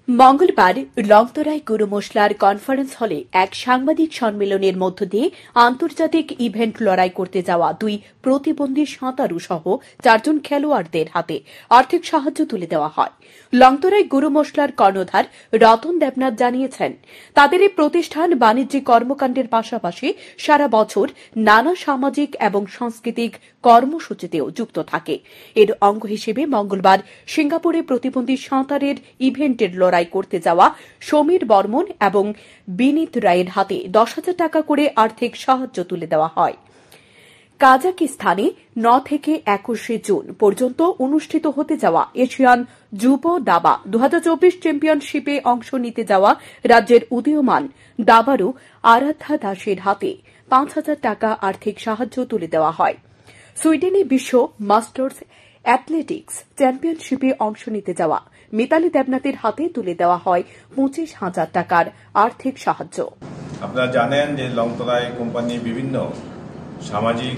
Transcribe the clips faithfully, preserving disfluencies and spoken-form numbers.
মঙ্গলবার লংতরায় গুরু মশলার কনফারেন্স হলে এক সাংবাদিক সম্মেলনের মধ্য দিয়ে আন্তর্জাতিক ইভেন্ট লড়াই করতে যাওয়া দুই প্রতিবন্ধী সাঁতারু সহ চারজন খেলোয়াড়দের হাতে আর্থিক সাহায্য তুলে দেওয়া হয়। লংতরায় গুরু মশলার কর্ণধার রতন দেবনাথ জানিয়েছেন, তাদের এই প্রতিষ্ঠান বাণিজ্যিক কর্মকাণ্ডের পাশাপাশি সারা বছর নানা সামাজিক এবং সাংস্কৃতিক কর্মসূচিতেও যুক্ত থাকে। এর অঙ্গ হিসেবে মঙ্গলবার সিঙ্গাপুরে প্রতিবন্ধী সাঁতারের ইভেন্টের লড়াই করতে যাওয়া সমীর বর্মন এবং বিনীত রায়ের হাতে দশ হাজার টাকা করে আর্থিক সাহায্য তুলে দেওয়া হয়। কাজাকিস্তানে ন থেকে একুশে জুন পর্যন্ত অনুষ্ঠিত হতে যাওয়া এশিয়ান যুব দাবা দু হাজার চব্বিশ চ্যাম্পিয়নশিপে অংশ নিতে যাওয়া রাজ্যের উদীয়মান দাবারু আরাধ্যা দাসের হাতে পাঁচ হাজার টাকা আর্থিক সাহায্য তুলে দেওয়া হয়। সুইডেনে বিশ্ব মাস্টার্স অ্যাথলেটিক্স চ্যাম্পিয়নশিপে অংশ নিতে যাওয়া মিতালি দেবনাথের হাতে তুলে দেওয়া হয় পঁচিশ হাজার টাকার আর্থিক সাহায্য। আপনারা জানেন যে লংতরাই কোম্পানি বিভিন্ন সামাজিক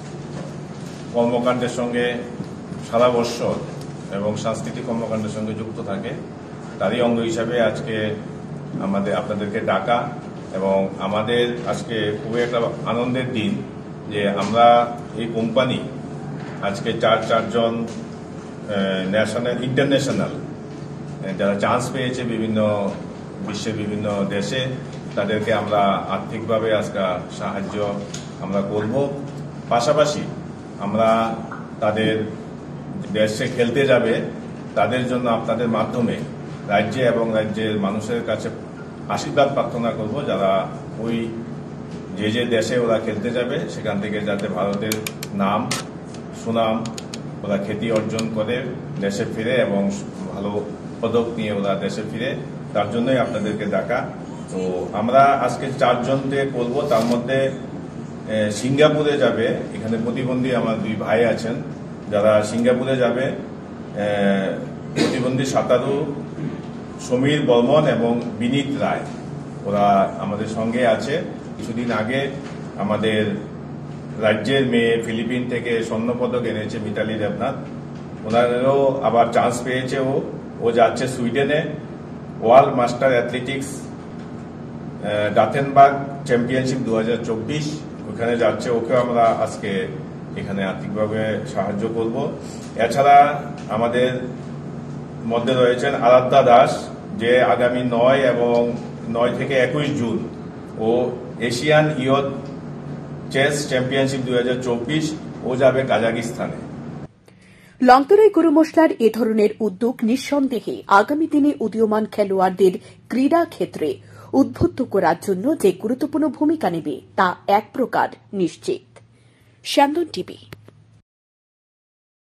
কর্মকাণ্ডের সঙ্গে সারা বৎসর এবং সাংস্কৃতিক কর্মকাণ্ডের সঙ্গে যুক্ত থাকে। তারই অঙ্গ হিসাবে আজকে আমাদের আপনাদেরকে ডাকা এবং আমাদের আজকে খুবই একটা আনন্দের দিন যে আমরা এই কোম্পানি আজকে চার চারজন ন্যাশনাল ইন্টারন্যাশনাল যারা চান্স পেয়েছে বিভিন্ন বিশ্বের বিভিন্ন দেশে, তাদেরকে আমরা আর্থিকভাবে আজকে সাহায্য আমরা করব। পাশাপাশি আমরা তাদের দেশে খেলতে যাবে তাদের জন্য আপনাদের মাধ্যমে রাজ্যে এবং রাজ্যের মানুষের কাছে আশীর্বাদ প্রার্থনা করব, যারা ওই যে যে দেশে ওরা খেলতে যাবে সেখান থেকে যাতে ভারতের নাম সুনাম ওরা খ্যাতি অর্জন করে দেশে ফিরে এবং ভালো পদক নিয়ে ওরা দেশে ফিরে, তার জন্যই আপনাদেরকে ডাকা। তো আমরা আজকে চারজনকে করব, তার মধ্যে সিঙ্গাপুরে যাবে, এখানে প্রতিবন্ধী আমার দুই ভাই আছেন যারা সিঙ্গাপুরে যাবে, প্রতিবন্ধী সাঁতারু সমীর বর্মন এবং বিনীত রায়, ওরা আমাদের সঙ্গে আছে। কিছুদিন আগে আমাদের রাজ্যের মেয়ে ফিলিপিন থেকে স্বর্ণপদক এনেছে মিতালি দেবনাথ, ওনারও আবার চান্স পেয়েছে। ও ও যাচ্ছে সুইডেনে world master athletics Gothenburg championship দু হাজার চব্বিশ ওখানে যাচ্ছে, ওকে আমরা আজকে এখানে আর্থিকভাবে সাহায্য করব। এছাড়া আমাদের মধ্যে রয়েছেন আরাধ্যা দাস, যে আগামী নয় এবং নয় থেকে একুশ জুন ও এশিয়ান ইয়থ চেস চ্যাম্পিয়নশিপ দুই হাজার চব্বিশ ও যাবে কাজাকিস্তানে। লংতরাই গুরু মশলার এ ধরনের উদ্যোগ নিঃসন্দেহে আগামী দিনে উদীয়মান খেলোয়াড়দের ক্রীড়া ক্ষেত্রে উদ্বুদ্ধ করার জন্য যে গুরুত্বপূর্ণ ভূমিকা নেবে তা এক প্রকার নিশ্চিত। শ্যামদন টিভি।